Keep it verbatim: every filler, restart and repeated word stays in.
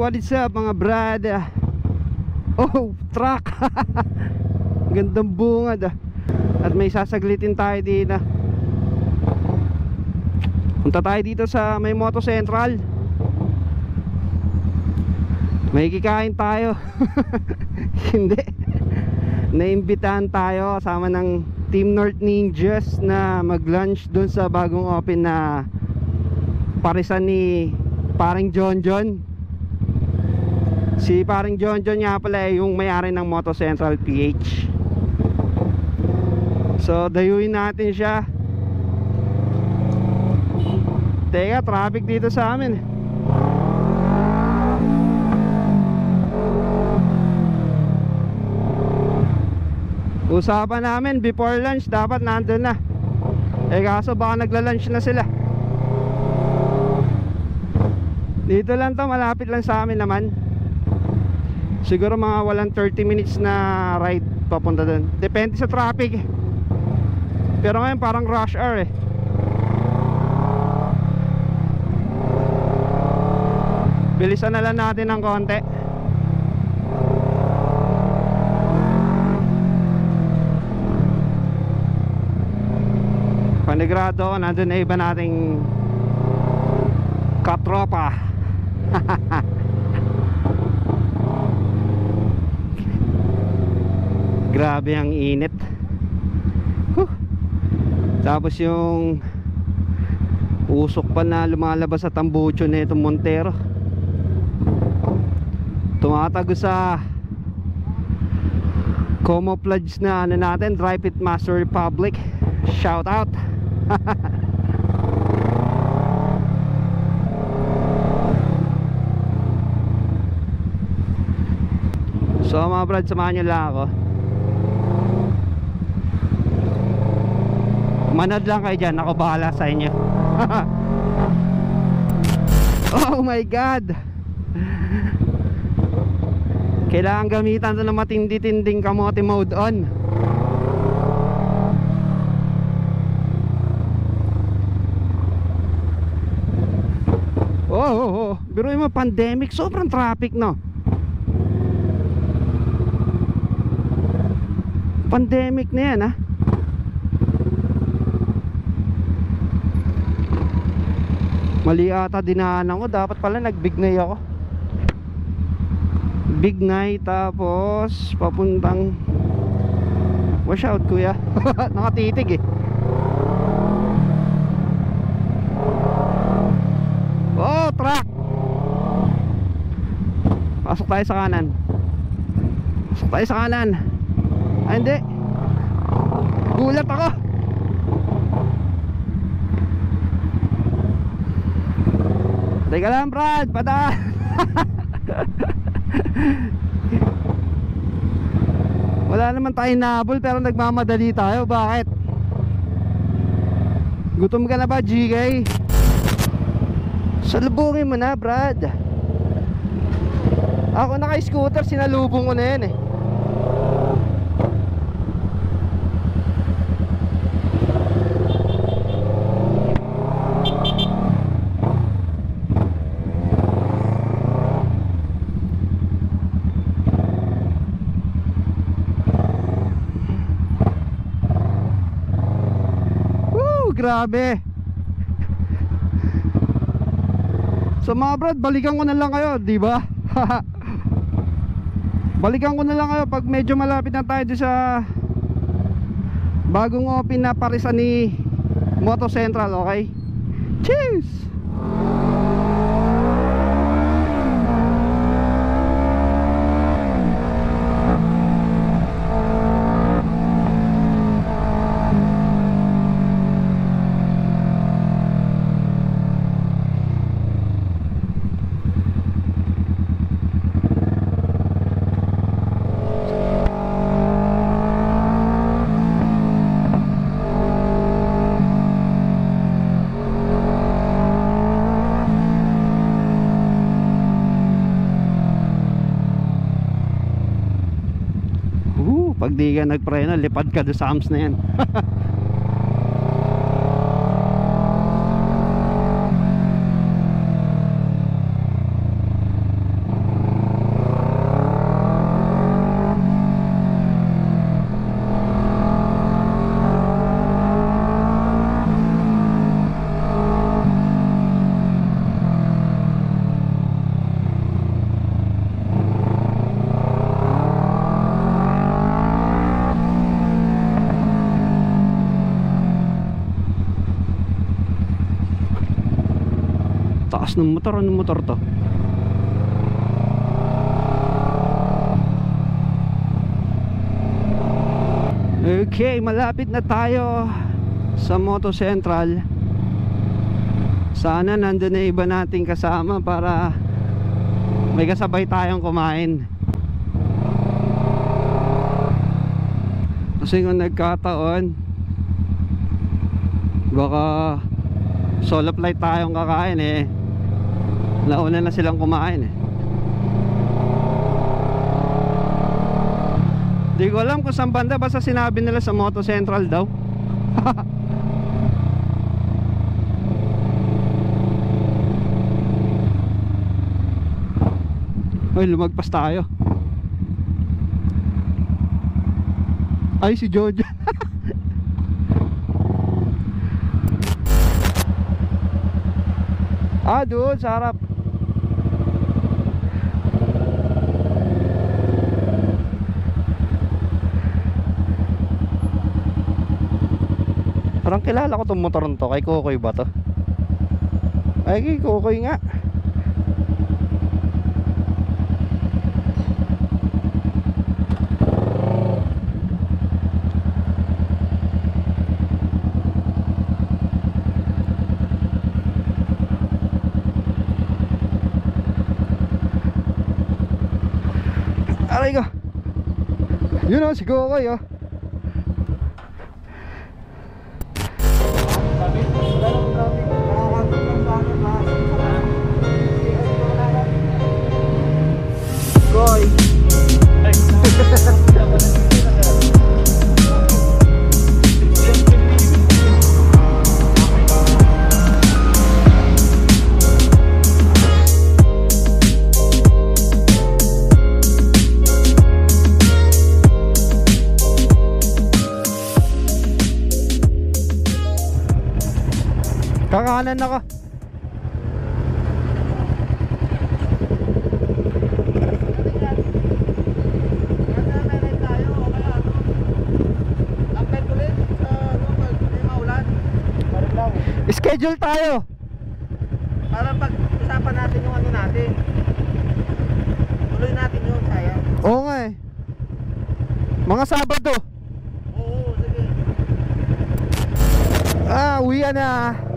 What is up mga brad? Oh, truck. Gandang bungad ah. At may sasaglitin tayo dito. Punta tayo dito sa may Moto Central. May kikain tayo. Hindi. Naimbitahan tayo kasama ng Team North Ninjas na mag-lunch dun sa bagong open na parisan ni Paring John John. Si Paring John John nga pala ay yung may-ari ng Moto Central P H. So dayuin natin siya. Teka, traffic dito sa amin. Usapan namin before lunch dapat nandun na. Eh kaso baka nagla-lunch na sila. Dito lang to, malapit lang sa amin naman. Siguro mga walang thirty minutes na ride papunta dun. Depende sa traffic. Pero ngayon parang rush hour eh. Bilisan na lang natin ng konti. Panigurado, nandun na iba nating katropa. Grabe ang init. Huh. Tapos yung usok pa na lumalabas sa tambucho na itong Montero. Tumatago sa camouflage na ano natin, Dry Fit Master Republic. Shout out. So mga brad, samahan nyo lang ako. Manad lang kayo dyan, ako bahala sa inyo. Oh my god. Kailangan gamitan ito ng matindi-tinding kamote mode on. Oh, oh, oh. Biruin mo, pandemic, sobrang traffic no. Pandemic na yan ha. Mali ata dinaanan ko. Dapat pala nag-bignay ako. Bignay tapos papuntang wash out kuya. Nakatitig eh. Oh, truck. Pasok tayo sa kanan. Pasok tayo sa kanan. Ay hindi. Gulat ako. Teka lang Brad, padaan. Wala naman tayong nahabol pero nagmamadali tayo. Bakit? Gutom ka na ba G K? Salubungin mo na Brad. Ako naka-scooter, sinalubong ko na yan eh. Grabe. So mga brad, balikan ko na lang kayo, di ba? Balikan ko na lang kayo pag medyo malapit na tayo sa bagong open na parisan ni Moto Central, okay? Cheers! Pag di ka nagpreno, lipad ka doon sa arms na yan. Lakas ng motor, anong motor to? Okay, malapit na tayo sa Moto Central. Sana nandun na iba nating kasama para may kasabay tayong kumain. Kasi kung nagkataon, baka solo flight tayong kakain eh, nauna na silang kumain eh. Di ko alam kung saan banda, basta sinabi nila sa Moto Central daw. Ay, lumagpas tayo. Ay, si Jojo. Ah, doon sa harap. Parang kilala ko tong motor nito. Kay Kokoy ba to? Ay, kay Kokoy nga. Aray ko. Yun o, si Kokoy o. Koy. Kakanan ako. Schedule tayo para pag-usapan natin yung ano natin. Tuloy natin yung saya. Oo nga eh. Mga Sabado. Oo, sige. Ah, uwi na.